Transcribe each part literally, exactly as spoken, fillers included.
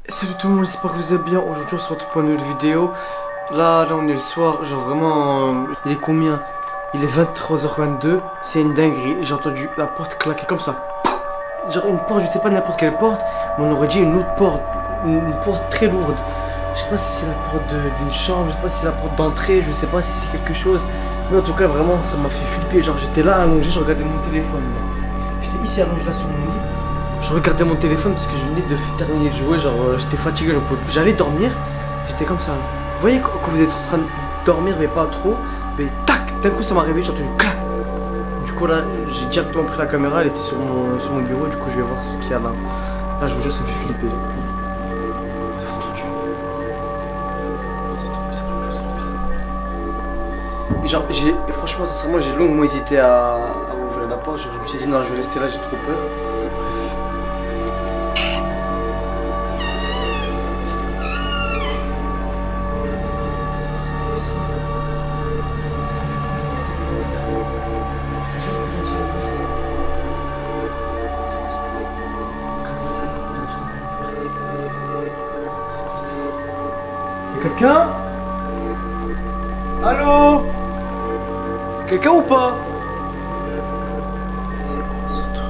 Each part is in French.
Salut tout le monde, j'espère que vous allez bien. Aujourd'hui on se retrouve pour une nouvelle vidéo. Là, là on est le soir, genre vraiment, euh, il est combien? Il est vingt-trois heures vingt-deux, c'est une dinguerie. J'ai entendu la porte claquer comme ça. Genre une porte, je ne sais pas n'importe quelle porte, mais on aurait dit une autre porte, une, une porte très lourde. Je sais pas si c'est la porte d'une chambre, je sais pas si c'est la porte d'entrée, je sais pas si c'est quelque chose. Mais en tout cas vraiment ça m'a fait flipper. Genre j'étais là allongé, je regardais mon téléphone. J'étais ici allongé là sur mon lit. Je regardais mon téléphone parce que je venais de terminer de jouer, genre euh, j'étais fatigué, j'allais dormir, j'étais comme ça. Vous voyez quand vous êtes en train de dormir mais pas trop, mais tac, d'un coup ça m'a réveillé, j'ai entendu clac. Du coup là, j'ai directement pris la caméra, elle était sur mon, sur mon bureau, du coup je vais voir ce qu'il y a là. Là je vous jure ça me fait flipper. C'est trop dur. C'est trop bizarre, je vous jure, c'est trop bizarre. Et genre, j'ai, franchement sincèrement j'ai longuement hésité à, à ouvrir la porte, genre, je me suis dit non je vais rester là, j'ai trop peur. Quelqu'un? Allô? Quelqu'un ou pas? C'est quoi ce truc?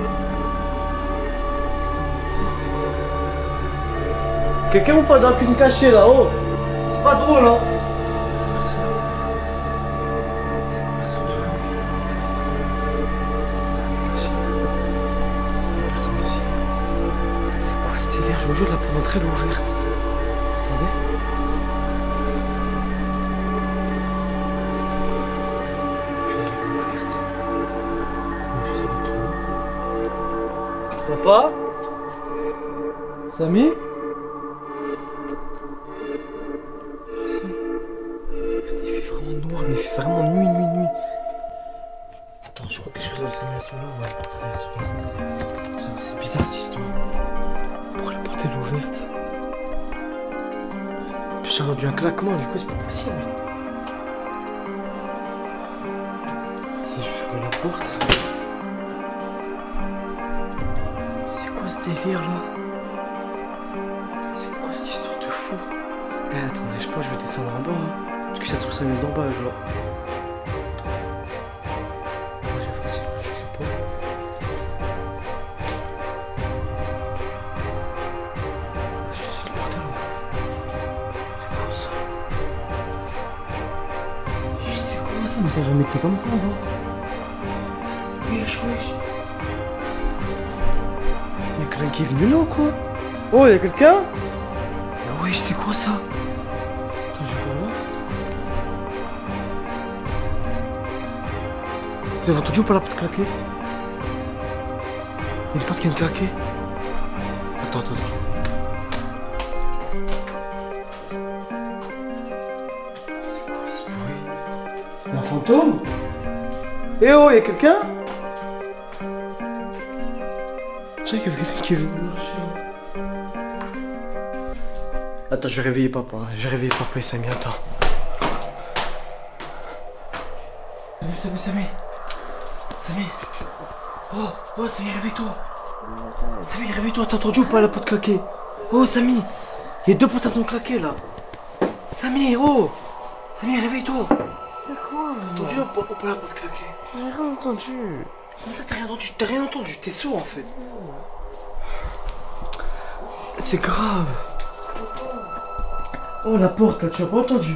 Quelqu'un ou pas dans la cuisine cachée là? Oh! C'est pas drôle hein? Personne. C'est quoi ce truc? Personne ici. C'est quoi ce délire? Je vous jure la porte d'entrée elle est ouverte. Attendez. Papa? Samy? Personne. Il fait vraiment noir, mais il fait vraiment nuit, nuit, nuit. Attends, je crois que je regarde Samy, elles sont là. Ouais, attendez, elles sont là. C'est bizarre cette histoire. Pourquoi la porte est ouverte? J'ai entendu un claquement, du coup c'est pas possible. Si je ferme la porte. C'est quoi ce délire là? C'est quoi cette histoire de fou? Eh attendez, je pense que je vais descendre en bas hein. Parce que ça se trouve ça vient d'en bas genre. Attendez. Moi j'ai fait ça, je sais pas. Je sais le bordel là. C'est quoi ça? Je sais quoi ça, mais ça a jamais été comme ça en bas. Wesh wesh. Y'a quelqu'un qui est venu là ou quoi? Oh y'a quelqu'un? Ah oui c'est quoi ça? Attends je vais voir. Vous avez entendu ou pas la porte claquer? Y'a une porte qui vient de claquer. Attends attends attends. C'est quoi ce bruit? Y'a un fantôme? Eh oh y'a quelqu'un? Je sais qu'il y avait quelqu'un qui est venu marcher. Attends, je vais réveiller papa. Je vais réveiller papa et Samy, attends. Samy, Samy, Samy. Samy. Oh, oh, Samy, réveille-toi. Samy, réveille-toi. T'as entendu ou pas la porte claquer? Oh, Samy. Il y a deux portes qui ont claqué là. Samy, oh. Samy, réveille-toi. C'est quoi? T'as entendu ou pas, ou pas la porte claquer? J'ai rien entendu. Comment ça t'as rien entendu? T'as rien entendu, t'es sourd en fait. C'est grave. Oh la porte là, tu as pas entendu?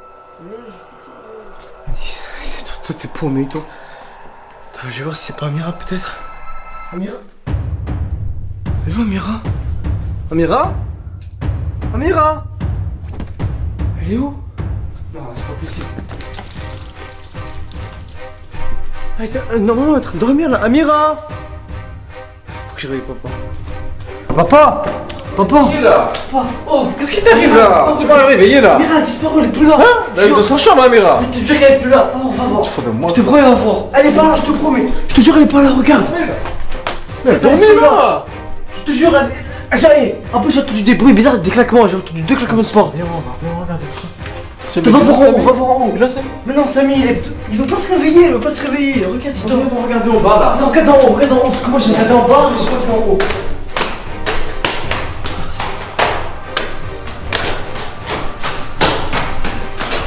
Vas-y, toi, toi t'es paumé toi. Attends, je vais voir si c'est pas Amira peut-être. Amira? Elle est où Amira? Amira? Amira? Elle est où? Non, c'est pas possible. Elle était, euh, normalement elle est en train de dormir là. Amira! Faut que je réveille papa. Papa! Papa! Qui est là? Papa! Oh! Qu'est-ce qui t'arrive là? Tu m'as réveillé là? Amira a disparu, elle est plus là! Hein? Elle est dans sa chambre, Amira! Je te jure qu'elle est plus là! Oh, va voir! Moi, Je te promets, va voir! Elle est pas là, je te promets! Je te jure, elle est pas là, regarde! elle dormait là! Je te jure, elle est. J'ai. En plus, j'ai entendu des bruits bizarres, des claquements, j'ai entendu deux claquements de porte! Viens, on va, viens, on regarde tout ça. Va voir en haut, va voir en haut! Là, Samy? Mais non, Samy, il est. Il veut pas se réveiller, il veut pas se réveiller! Regarde, il dort! On va regarder en bas là! Non, regarde en haut, regarde en haut! Parce que moi j'ai regardé en bas, mais j'ai pas fait en haut!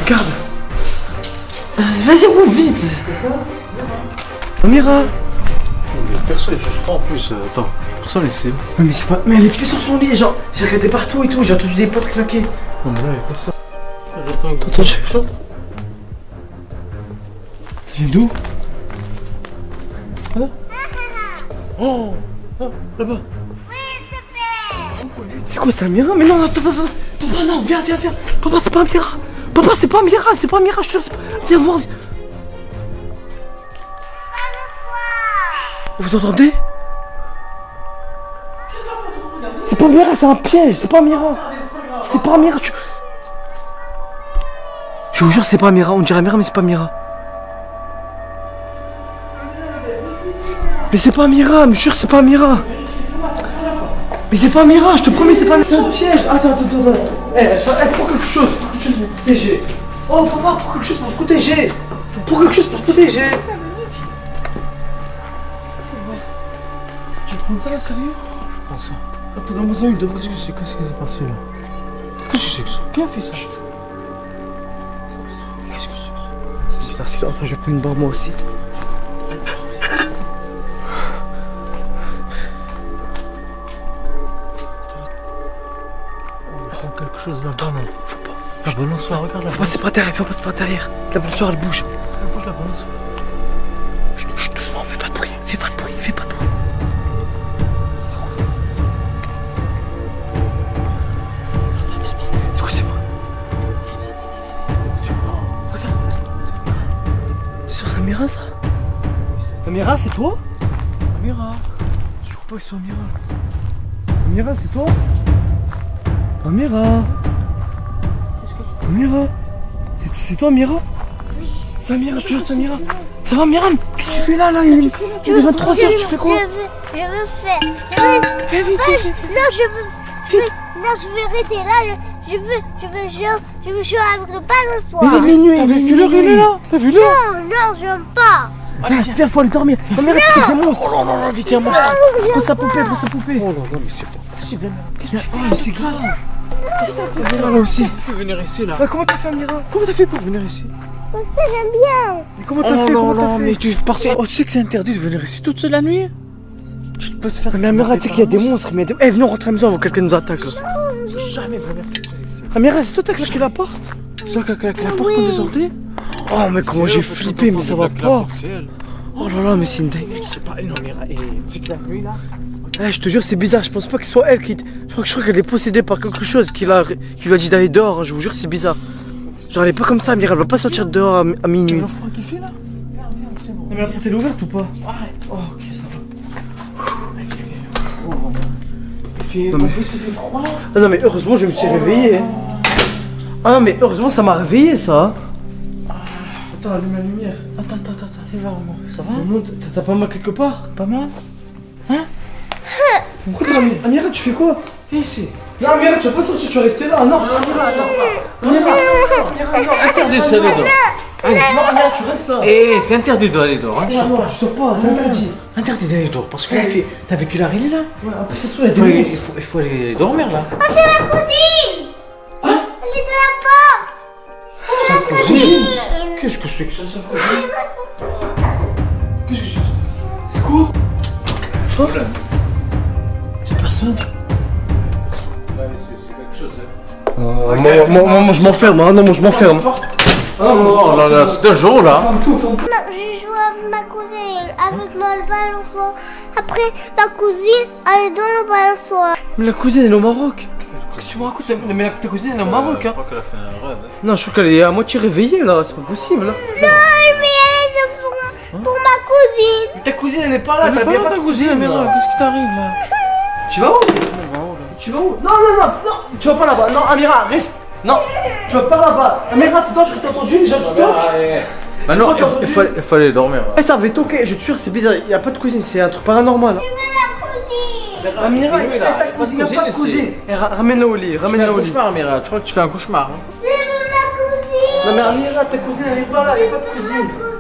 Regarde. Vas-y, roule vite. Amira. Personne est sur ce en plus. euh, Attends, personne ici. Ouais, mais c'est pas. Mais elle est plus sur son lit, genre. J'ai regardé partout et tout, j'ai entendu des portes claquer. Non, mais là, y'a personne. J'entends T'entends quelque chose? Ça vient d'où? Hein? Oh! Oh, là-bas! C'est quoi, c'est Amira? Mais non, attends, attends, attends! Papa, non, viens, viens, viens! Papa, c'est pas Amira! Papa, c'est pas Amira, c'est pas Amira, je te jure, c'est pas. Viens voir! Vous entendez? C'est pas Amira, c'est un piège, c'est pas Amira! C'est pas Amira, tu. Je vous jure, c'est pas Amira, on dirait Amira, mais c'est pas Amira. Mais c'est pas Amira, mais je jure, c'est pas Amira. Mais c'est pas Amira, je te promets, c'est pas Amira. C'est un piège. Attends, attends, attends. attends. Eh, elle, elle prend quelque chose, quelque chose pour protéger. Oh, papa, prends quelque chose pour protéger. Pour quelque chose pour protéger. Tu veux prendre ça là, sérieux? Prends ça. Attends, donne-moi une, donne-moi Qu'est-ce une. que c'est Qu'est-ce qui s'est passé là? Qu'est-ce que c'est que ça? Qui a fait ça? Chut. Qu'est-ce que c'est? C'est bizarre, si après je vais prendre une barre moi aussi. Quelque chose là-bas, non? Faut pas. La balançoire, regarde la Faut passer par derrière, faut passer par derrière. La balançoire elle bouge. Elle bouge la balançoire. Chut, chut, doucement, fais pas de bruit, fais pas de bruit, fais pas de bruit. C'est quoi, c'est vrai? Regarde. C'est sur Samira ça? Amira, c'est toi? Amira. Je crois pas que c'est Amira. Amira, c'est toi? Amira. Amira. C'est- C'est toi Amira? Oui. C'est Amira, je te jure, c'est Amira. Ça va Amira? Qu'est-ce que tu fais là là? Il il est vingt-trois heures, tu fais quoi? Je veux, je veux faire. Je veux. Fais vite, Non, fais je, vite. non, je veux. Je veux non, je veux rester là. Je, je veux, je veux jouer, je veux jouer avec le balançoire. Il est minuit, T'as vu quelle heure il est là? T'as vu l'heure? Non, non, j'aime pas. Allez, viens, faut aller dormir. Amira, tu fais des monstres. Oh non, non, vite, tiens, monstre. Prends sa poupée, prends sa poupée. Oh là là, mais c'est pas possible. Qu'est-ce que tu fais? Oh, c'est grave. Amira là aussi. Tu veux venir ici là? Bah, comment t'as fait Amira? Comment t'as fait pour venir ici? Parce que j'aime bien. Mais comment t'as Oh fait? non, Comment t'as non, fait? mais tu es parti. Oh, tu sais que c'est interdit de venir ici toute seule la nuit? Je peux te faire. Mais Amira, tu sais qu'il y a des monstres. Mais eh, venez, on rentre à la maison avant que quelqu'un nous attaque là. Jamais venir toute seule ici. Amira, c'est toi qui as claqué la porte? C'est toi qui as claqué la porte quand t'es sorti? Oh, mais comment j'ai flippé, mais ça va pas. C'est elle. Oh là là, mais c'est une dinguerie. Je sais pas, non, Amira, et c'est que la nuit là? Eh, je te jure, c'est bizarre. Je pense pas que ce soit elle qui. Je crois que je crois qu'elle est possédée par quelque chose qui, l'a... qui lui a dit d'aller dehors. hein. Je vous jure, c'est bizarre. Genre, elle est pas comme ça, Amira. Elle va pas sortir dehors à, mi- à minuit. Le froid qui fait là? Viens, viens, c'est bon. Mais la porte elle est ouverte ou pas? Arrête. Oh, ok, ça va. Oh, bon. Il fait. Non, mais- En plus, il fait froid. Ah non, mais heureusement, je me suis réveillé. hein. Ah non, mais heureusement, ça m'a réveillé ça. Attends, allume la lumière. Attends, attends, attends, fais voir moi. Ça va? Maman, t'as- t'as pas mal quelque part? Pas mal? Pourquoi t'es Amira? Amira, tu fais quoi? Viens ici. Non, Amira, tu vas pas sortir, tu vas rester là. Non, Amira, non. Amira, Amira, non. Interdit d'aller dehors. Non, Amira, tu restes là. Eh, c'est interdit d'aller dehors. Hein. Tu sors pas, tu sors pas, c'est interdit. Interdit d'aller dehors parce que la fille. T'as vu quelle heure il est là? Ouais, en plus, ça se trouve, il y a Il faut, des aller, monstres. il, faut, il faut aller dormir là. Oh, c'est ma cousine. Hein? Elle est de la porte. Ça cousine. Qu'est-ce que c'est que ça, ça cousine? Qu'est-ce que c'est? C'est quoi? Quoi? C'est personne. Ouais, c'est quelque chose. Hein. Euh, moi, moi, moi, moi, je m'enferme, hein. Non, moi, je m'enferme. Ah non, non, Oh là là, c'est un jour là. Ferme tout, ferme tout. Ma- J'ai joué avec ma cousine avec moi le balançoire. Après, ma cousine, elle est dans le balançoire. Mais la cousine, elle est au Maroc. Qu'est-ce que tu me racontes? Mais la- ta cousine, elle est au Maroc, Je hein. crois qu'elle a fait un rêve. Hein. Non, je crois qu'elle est à moitié réveillée, là. C'est pas possible, là. Non, mais elle est pour, pour ma cousine. Mais ta cousine, elle est pas là. Elle est T'as pas bien là, pas de ta cousine, cousine, là. mais qu'est-ce qui t'arrive là? Tu vas où? Tu vas où? Non, non, non, non. Tu vas pas là-bas. Non, Amira, reste. Non, tu vas pas là-bas. Amira, c'est toi, je t'ai entendu, les gens qui toquent. Maintenant, Pourquoi il, t'as il, fallait, il fallait dormir. Eh, ça avait toqué, je te jure, c'est bizarre. Il y a pas de cousine, c'est un truc paranormal. Ma cousine. Amira, il y a ta cousine, il y a pas de cousine. Eh, ra- ramène-la au lit, Tu fais ramène-la un au lit. cauchemar, Amira. Tu crois que tu fais un cauchemar? Hein? Je veux ma cousine. Non, mais Amira, ta cousine, elle est pas là, elle est pas de cousine.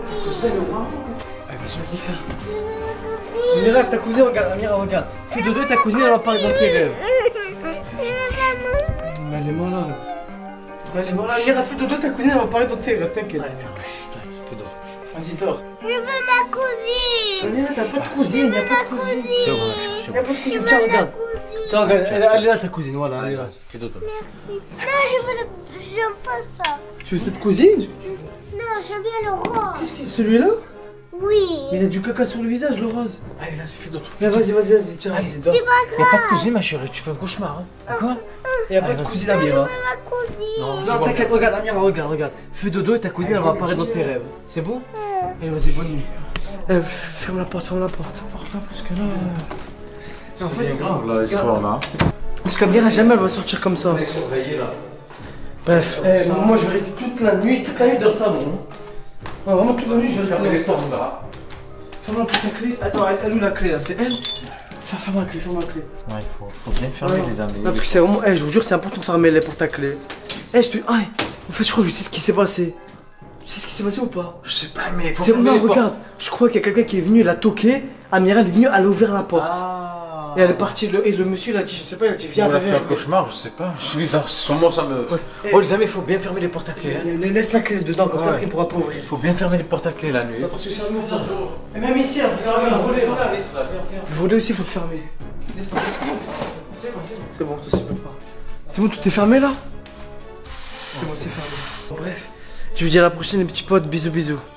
Allez, vas-y. Vas-y, fais. Amira, ta cousine, regarde, Amira, regarde. Fais de deux, ta cousine, elle va parler dans tes rêves. Je veux maman. Mais elle est malade. Allez, voilà, Amira, fais dodo, ta cousine elle va parler dans tes rêves, t'inquiète. Allez, merde, putain, fais dodo. Vas-y, dors. Je veux ma cousine. Amira, t'as pas de cousine, y'a pas de cousine. Tiens, voilà, Y'a pas de cousine, tiens, regarde. Tiens, regarde, elle, elle est là ta cousine, voilà, elle est là. fais dodo. Non, je veux le... J'aime pas ça. Tu veux cette cousine? Non, j'aime bien le rose. Celui-là? Oui. Mais il a du caca sur le visage, le rose. Allez, vas-y, fais dodo. Mais vas-y, vas-y, vas-y, tiens, vas-y, dors. C'est pas Y'a pas de grave. cousine, ma chérie, tu fais un cauchemar, hein. Quoi? Y'a pas Allez, de vas-y. cousine, Je Amira. veux ma cousine. Non, Non, t'inquiète, regarde, Amira, regarde, regarde. Fais dodo et ta cousine, elle va apparaître dans tes rêves. C'est bon? Allez, vas-y, bonne nuit. Euh, ferme la porte, ferme la porte. Porte-la, parce que là... C'est en fait grave, là, l'histoire, là. Parce qu'Amira, jamais elle va sortir comme ça. Surveillé, là. Bref, eh, moi je vais rester toute la nuit, toute la nuit dans le salon. Ouais, vraiment toute la nuit, je vais rester dans le salon. Ferme la porte à clé. Attends, elle où la clé là? C'est elle? Ferme, ferme la clé, ferme la clé. Ouais, il faut, faut bien fermer Ouais. les amis. Non, parce que c'est vraiment. Eh, je vous jure, c'est important de fermer les portes à clé. Eh, je te. Ah, en fait, je crois que je sais ce qui s'est passé. Tu sais ce qui s'est passé ou pas? Je sais pas, mais il faut C'est fermer non, les portes. regarde, je crois qu'il y a quelqu'un qui est venu, il a toqué. Amira, elle est venue, elle a ouvert la porte. Ah. Et elle est partie, le, et le monsieur il a dit, je sais pas, il a dit, viens, On viens, a fait viens. un cauchemar, je sais pas. Je suis bizarre, sûrement ça me. Ouais. Oh, les amis, il faut bien fermer les portes à clé. Hein. je- Laisse la clé dedans, comme ça, Ouais. après il pourra pas ouvrir. Il faut bien fermer les portes à clé la nuit. Parce que c'est un mot pas. Et même ici, il faut fermer le volet. Le volet aussi, il faut le fermer. C'est bon, toi, tu peux pas. C'est bon, tout est fermé là? C'est bon, c'est fermé. Bref, je vous dis à la prochaine, les petits potes. Bisous, bisous.